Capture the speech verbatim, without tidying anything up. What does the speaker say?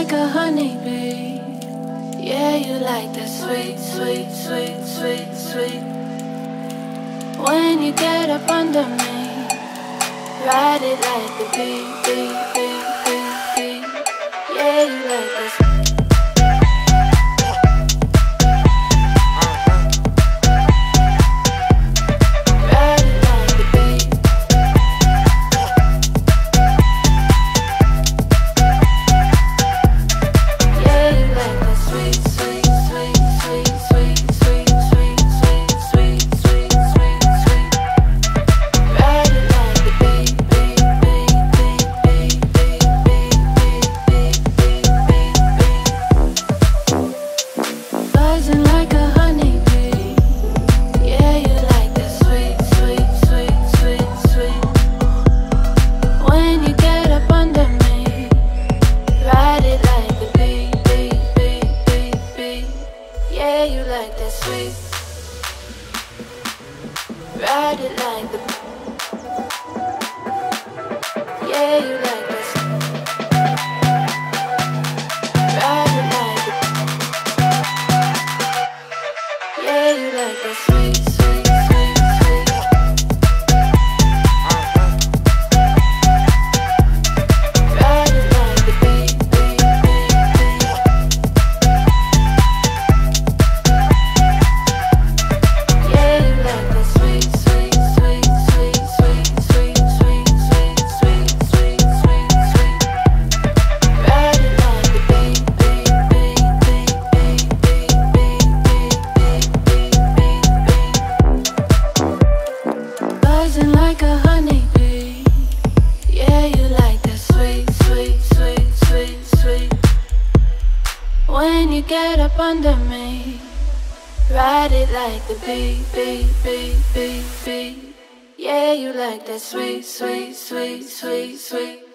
like a honeybee. Yeah, you like that sweet, sweet, sweet, sweet, sweet. When you get up under me, ride it like the bee, bee, bee, bee, bee. Yeah, you like this. Ride it like the. Yeah, you like this. Ride it like the. Yeah, you like that sweet, sweet, sweet, sweet. Ride it like the beat, beat, beat, beat. Yeah, you like that sweet, sweet, sweet, sweet, sweet, sweet, sweet, sweet, sweet, sweet, sweet, sweet. Ride it like the beat, beat, beat, beat, beat, beat, beat, beat, beat, beat, beat. Buzzing like a honeybee. Yeah, you like that sweet, sweet, sweet, sweet, sweet. When you get up under me, ride it like the bee, bee, bee, bee, bee. Yeah, you like that sweet, sweet, sweet, sweet, sweet.